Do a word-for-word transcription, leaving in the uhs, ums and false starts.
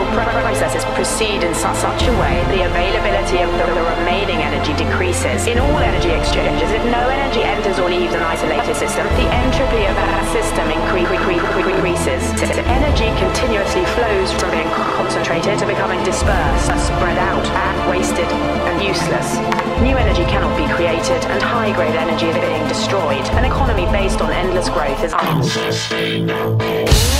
processes proceed in su- such a way the availability of the, the remaining energy decreases. In all energy exchanges, if no energy enters or leaves an isolated system, the entropy of that system incre- incre- increases. Energy continuously flows from being concentrated to becoming dispersed, spread out, wasted, and useless. New energy cannot be created, and high-grade energy is being destroyed. An economy based on endless growth is unsustainable.